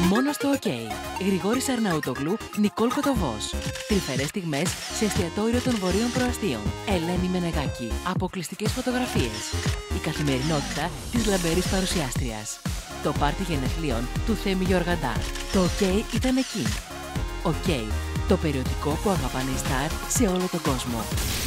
Μόνο στο OK. Γρηγόρης Αρναούτογλου, Νικόλ Κοτοβός. Τρυφερές στιγμές σε εστιατόριο των Βορείων Προαστίων. Ελένη Μενεγάκη. Αποκλειστικές φωτογραφίες. Η καθημερινότητα της λαμπερής παρουσιάστριας. Το πάρτι γενεθλίων του Θέμη Γιοργαντά. Το OK ήταν εκεί. OK. Το περιοδικό που αγαπάνε οι στάρ σε όλο τον κόσμο.